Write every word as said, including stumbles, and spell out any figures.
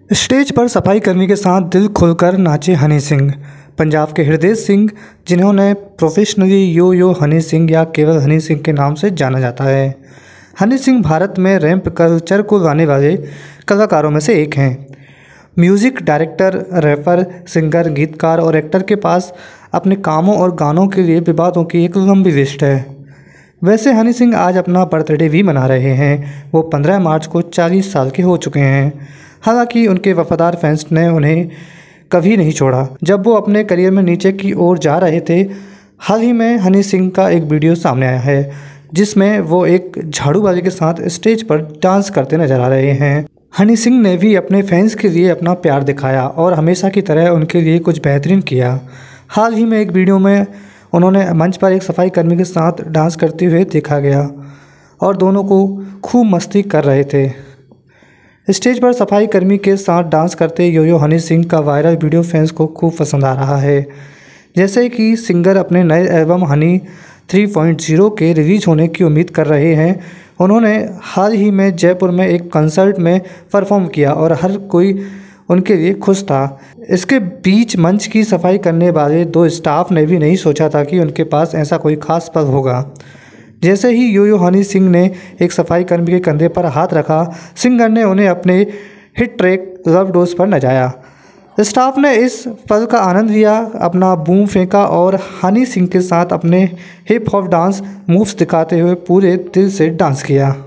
Stage पर सफाई कर्मी के साथ दिल खोलकर नाचे हनी सिंह। पंजाब के हृदय सिंह, जिन्होंने professionally Yo Yo Honey Singh या केवल हनी सिंह के नाम से जाना जाता है। हनी सिंह भारत में रैंप कल्चर को लाने वाले कलाकारों में से एक हैं। म्यूज़िक डायरेक्टर, रैपर, सिंगर, गीतकार और एक्टर के पास अपने कामों और गानों के लिए विवादों की एक लंबी लिस्ट है। वैसे हनी सिंह आज अपना बर्थडे भी मना रहे हैं। वो पंद्रह मार्च को चालीस साल के हो चुके हैं। हालांकि उनके वफादार फैंस ने उन्हें कभी नहीं छोड़ा। जब वो अपने करियर में नीचे की ओर जा रहे थे, हाल ही में हनी सिंह का एक वीडियो सामने आया है जिसमें वो एक झाड़ू वाले के साथ स्टेज पर डांस करते नजर आ रहे हैं। हनी सिंह ने भी अपने फैंस के लिए अपना प्यार दिखाया और हमेशा की तरह उनके लिए कुछ बेहतरीन किया। हाल ही में एक वीडियो में उन्होंने मंच पर एक सफाई कर्मी के साथ डांस करते हुए देखा गया और दोनों को खूब मस्ती कर रहे थे। स्टेज पर सफाई कर्मी के साथ डांस करते यो यो हनी सिंह का वायरल वीडियो फैंस को खूब पसंद आ रहा है। जैसे कि सिंगर अपने नए album Honey three point zero के रिलीज होने की उम्मीद कर रहे हैं। उन्होंने हाल ही में जयपुर में एक कंसर्ट में परफॉर्म किया और हर कोई उनके लिए खुश था। इसके बीच मंच की सफाई करने वाले दो स्टाफ ने भी नहीं सोचा था कि उनके पास ऐसा कोई खास पल होगा। जैसे ही यो यो हनी सिंह ने एक सफाई कर्मी के कंधे पर हाथ रखा, सिंगर ने उन्हें अपने हिट ट्रैक लव डोज पर नचाया। स्टाफ ने इस पल का आनंद लिया, अपना बूम फेंका और हनी सिंह के साथ अपने हिप हॉप डांस मूव्स दिखाते हुए पूरे दिल से डांस किया।